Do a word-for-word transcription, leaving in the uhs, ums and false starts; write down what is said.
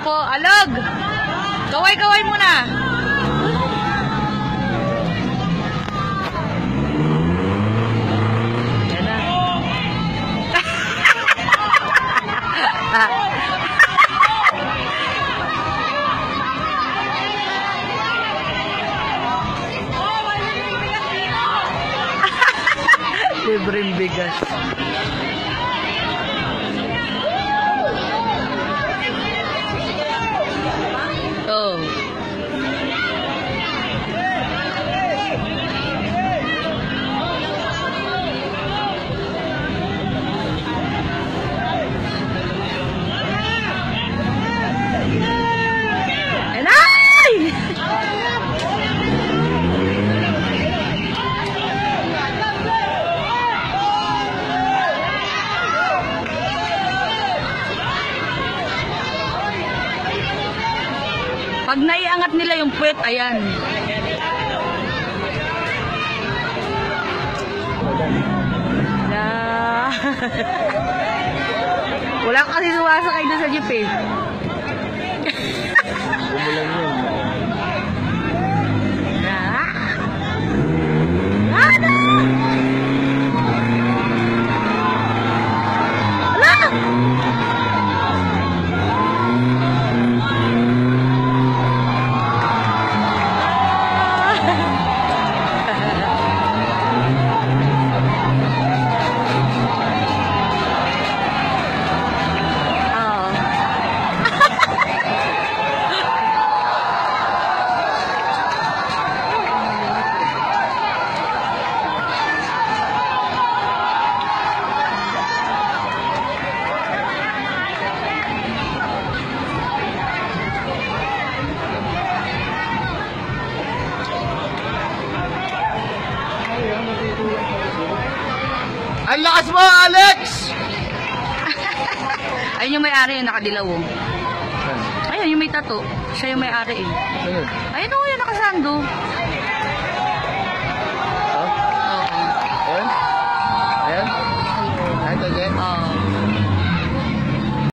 po. Alog! Kaway-kaway muna. Yan na. Libreng bigas. Oh. Enay! Pag naiangat nila yung puwet, ayan. Na. Wala ka kasi sumasakay doon sa jeep eh. Bumulang yun. Na. Ano? Ala! Ang lakas mo, Alex! Ayun yung may-ari yung nakadilaw. Oh. Ayun yung may tato. Siya yung may-ari eh. Ayun. Ayun o, yung nakasando. Oh? Oo. Ayan? Ayan? Ayan, ayan. Oo.